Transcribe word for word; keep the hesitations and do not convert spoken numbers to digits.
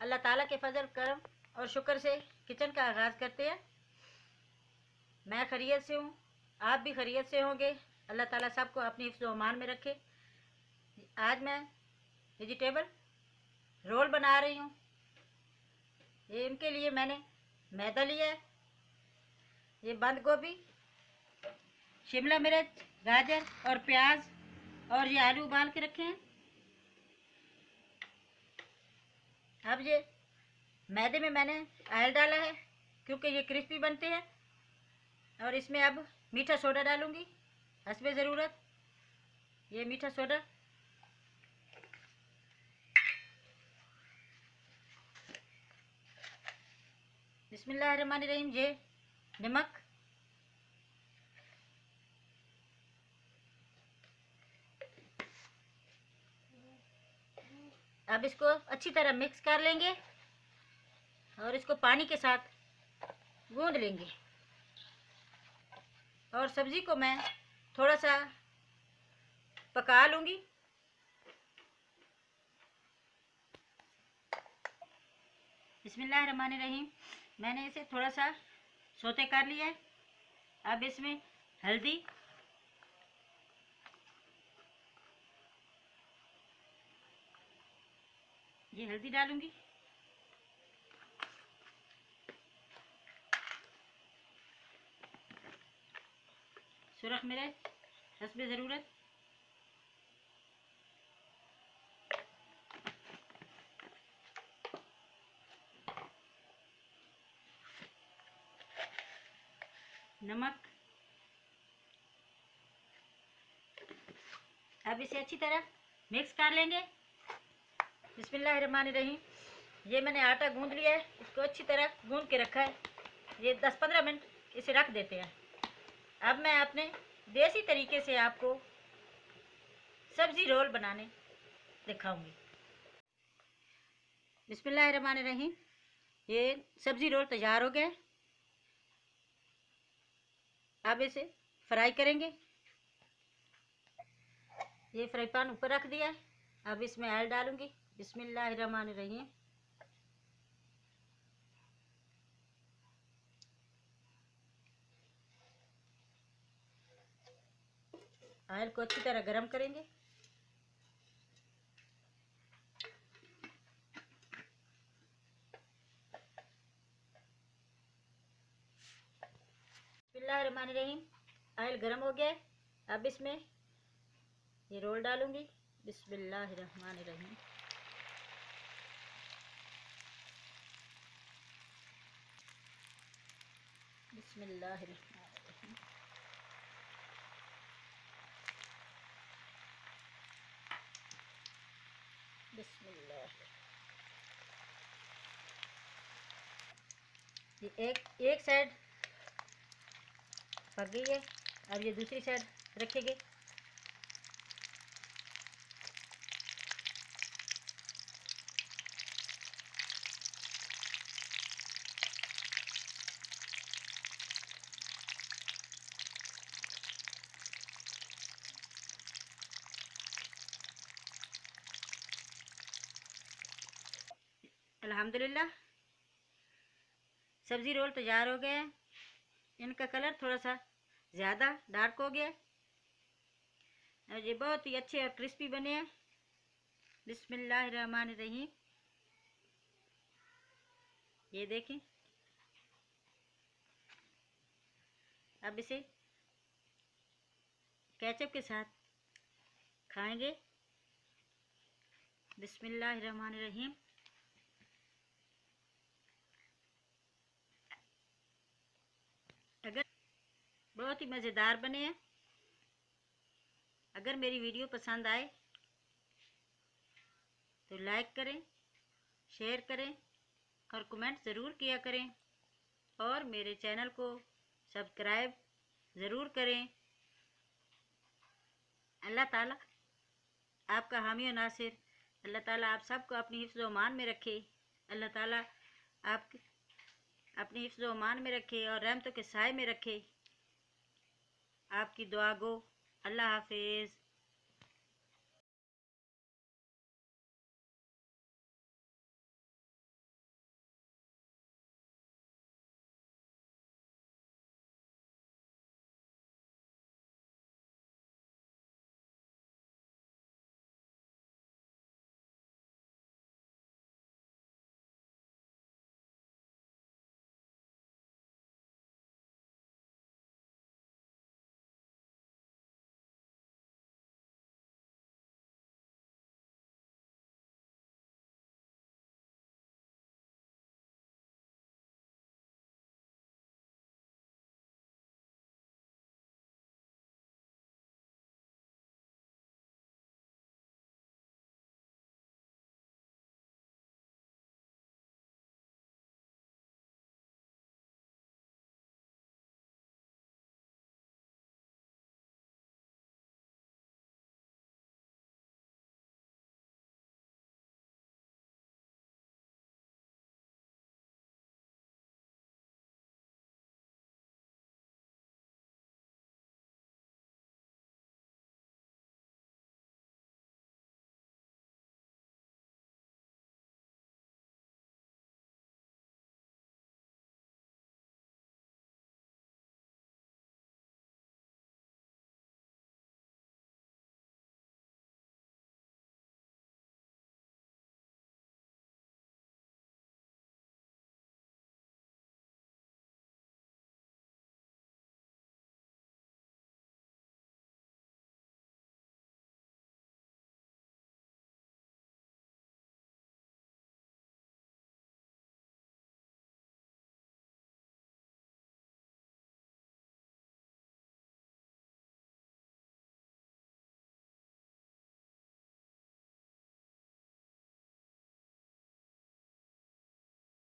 अल्लाह ताला के फजल करम और शुक्र से किचन का आगाज़ करते हैं। मैं खैरियत से हूँ, आप भी खैरियत से होंगे। अल्लाह ताला सबको अपनी हिफ्ज़ व अमान में रखे। आज मैं वेजिटेबल रोल बना रही हूँ। ये इनके लिए मैंने मैदा लिया है, ये बंद गोभी, शिमला मिर्च, गाजर और प्याज और ये आलू उबाल के रखे हैं। अब ये मैदे में मैंने ऑयल डाला है क्योंकि ये क्रिस्पी बनते हैं। और इसमें अब मीठा सोडा डालूंगी हस्बे ज़रूरत। ये मीठा सोडा, बिस्मिल्लाहिर्रहमानिर्रहीम, ये नमक, अब इसको अच्छी तरह मिक्स कर लेंगे और इसको पानी के साथ गूंद लेंगे। और सब्ज़ी को मैं थोड़ा सा पका लूँगी। बिस्मिल्लाहिर्रहमानिर्रहीम, मैंने इसे थोड़ा सा सोते कर लिया है। अब इसमें हल्दी, ये हल्दी डालूंगी, सुरख मिर्च हस्बे ज़रूरत, नमक। अब इसे अच्छी तरह मिक्स कर लेंगे। बिस्मिल्लाहिर्रहमानिर्रहीम, ये मैंने आटा गूंद लिया है, इसको अच्छी तरह गूंद के रखा है। ये दस पंद्रह मिनट इसे रख देते हैं। अब मैं अपने देसी तरीके से आपको सब्ज़ी रोल बनाने दिखाऊंगी। बिस्मिल्लाहिर्रहमानिर्रहीम, ये सब्ज़ी रोल तैयार हो गया। अब इसे फ्राई करेंगे। ये फ्राई पैन ऊपर रख दिया है। अब इसमें ऑयल डालूंगी। बिस्मिल्लाहिर्रहमानिर्रहीम, ऑयल को अच्छी तरह गरम करेंगे। बिस्मिल्लाहिर्रहमानिर्रहीम, ऑयल गरम हो गया है। अब इसमें ये रोल डालूंगी। बिस्मिल्लाहिर्रहमानिर्रहीम, बिस्मिल्लाहिर्रहमानिर्रहीम, बिस्मिल्लाह। ये एक एक साइड पक गई है। अब ये दूसरी साइड रखेंगे। अल्हम्दुलिल्लाह, सब्ज़ी रोल तैयार हो गए हैं। इनका कलर थोड़ा सा ज़्यादा डार्क हो गया और ये बहुत ही अच्छे और क्रिस्पी बने हैं। बिस्मिल्लाहिर्रहमानिर्रहीम, ये देखें। अब इसे केचप के साथ खाएंगे। बिस्मिल्लाहिर्रहमानिर्रहीम, अगर बहुत ही मज़ेदार बने हैं। अगर मेरी वीडियो पसंद आए तो लाइक करें, शेयर करें और कमेंट ज़रूर किया करें। और मेरे चैनल को सब्सक्राइब ज़रूर करें। अल्लाह ताला आपका हामी और नासिर। अल्लाह ताला आप सबको अपनी हिफ्ज़ व अमान में रखे। अल्लाह ताला आप अपनी हिफ्ज़ व अमान में रखे और रहमतों के साए में रखे। आपकी दुआ गो। अल्लाह हाफिज़।